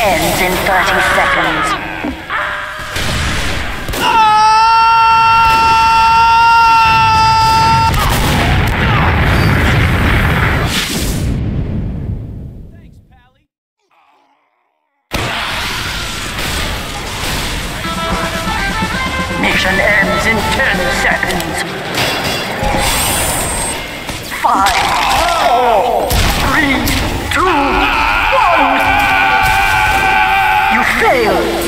ends in 30 seconds. Mission ends in 10 seconds. 5, 4, 3, 2, 1. You failed.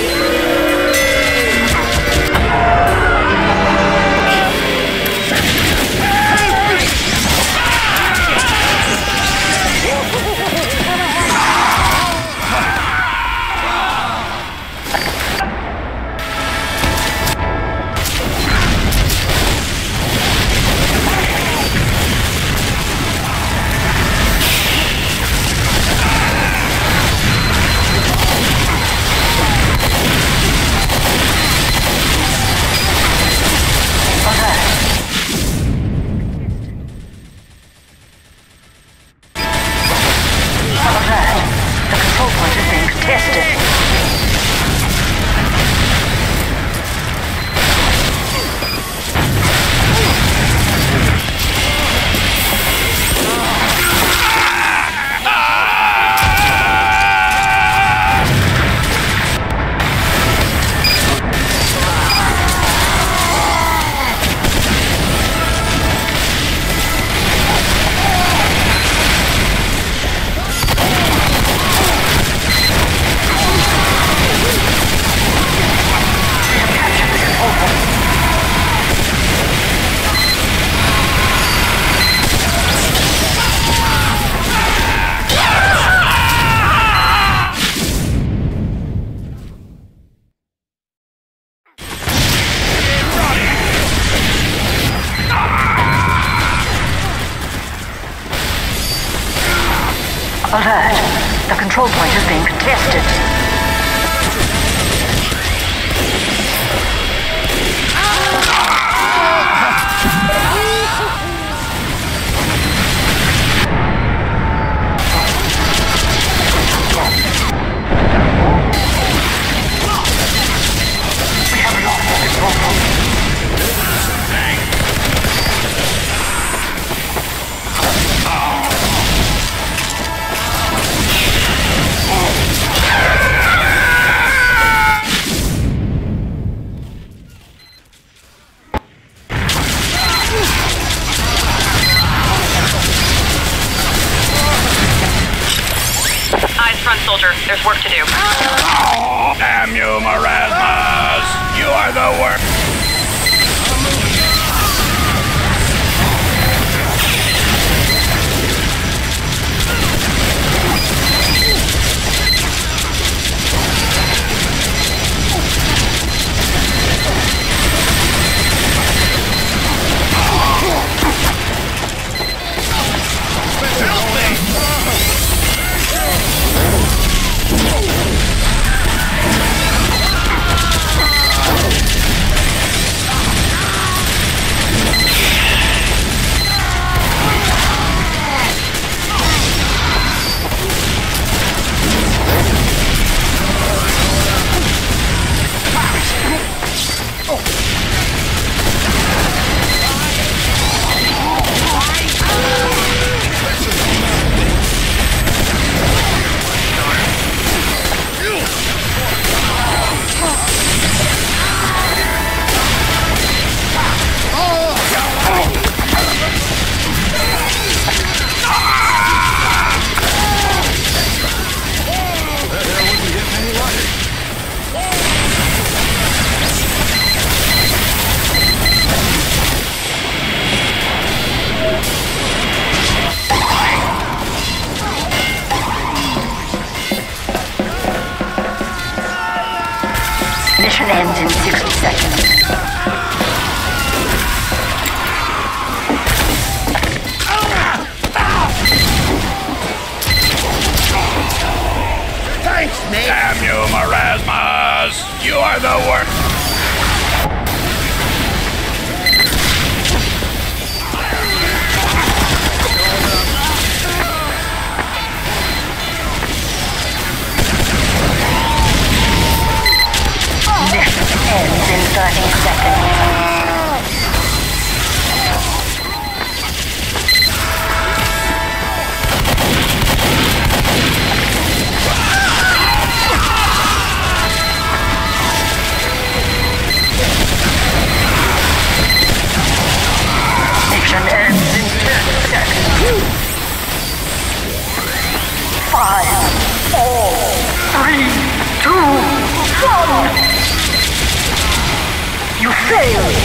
Alert! The control point is being contested. We have lost the control point. Front soldier, there's work to do. Oh, damn you, marasmas! You are the worst! Mission ends in 60 seconds. Thanks, mate! Damn you, marasmas! You are the worst! 30 seconds. Mission ends in 10 seconds. 5, 4, 3, 2, 1. You failed.